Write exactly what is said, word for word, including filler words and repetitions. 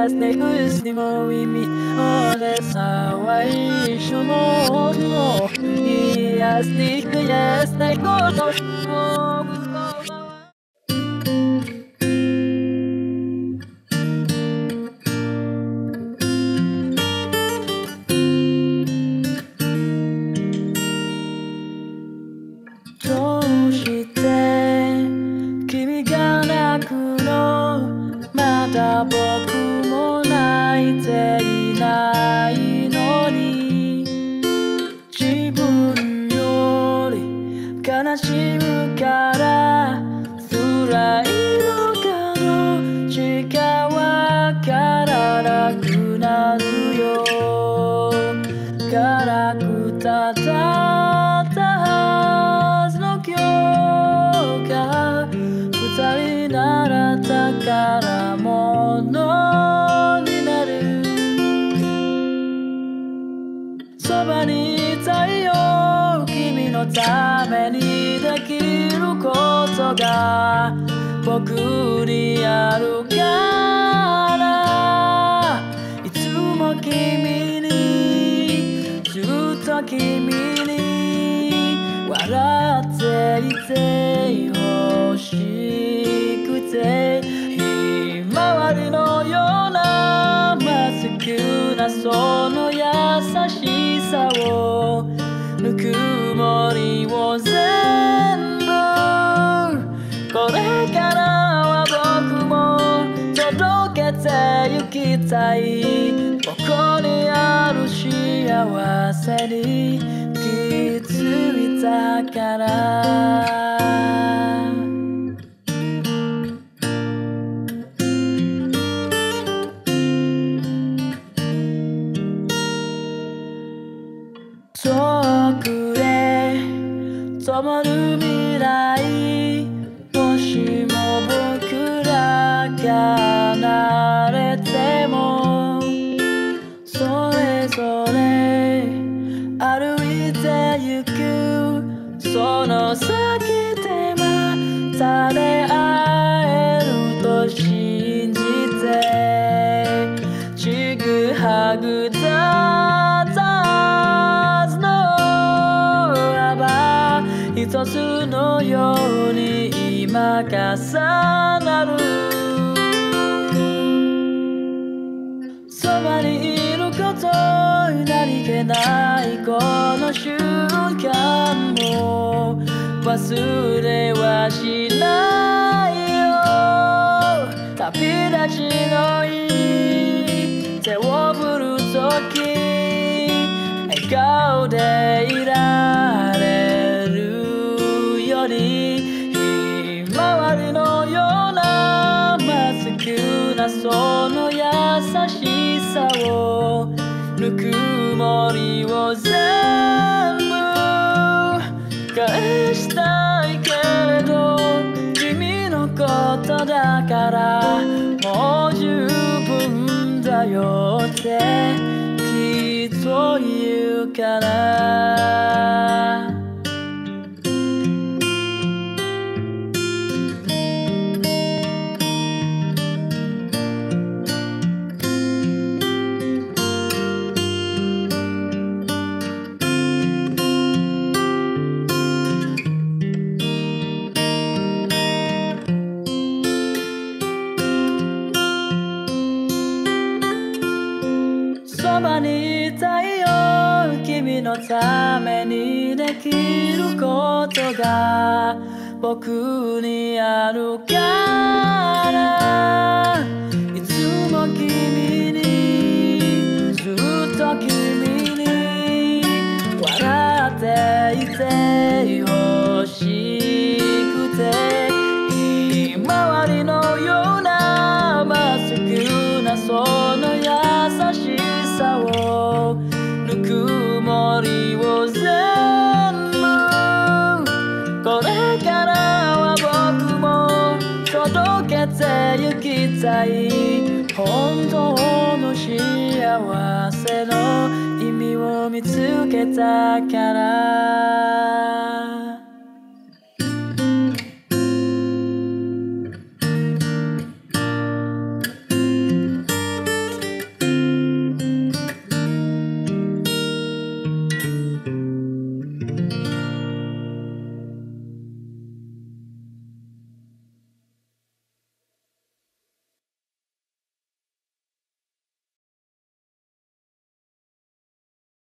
Jasnej pysni moimi one całej szumo I jasnych jasnej gorzkośćまだ僕も泣いていないのに自分より悲しむから辛いのかどっちかわからなくなるよ辛くたたったはずの今日が二人なら宝物になるそばにいたいよ君のためにできることが僕にあるからいつも君にずっと君に笑っていてほしくてひまわりのようなまっすぐなその優しさをぬくもりを全部これからは僕も届けてゆきたいここにある幸せに気づいたから遠くへ灯る未来もしも僕らが離れてもそれぞれ歩いてゆくその先でまた出会えると信じてちぐはぐだった一つのように今重なるそばにいること何気ないこの瞬間も忘れはしないよ旅立ちのいい手を振るとき笑顔でいられるひまわりのようなまっすぐなその優しさをぬくもりを全部返したいけれど君のことだからもう十分だよってきっと言うからそばにいたいよ君のためにできることが僕にあるからいつも君にずっと君に笑っていてほしくてひまわりのようなまっすぐなその優しさをぬくもりを全部これからは僕も届けてゆきたい本当の幸せの意味を見つけたから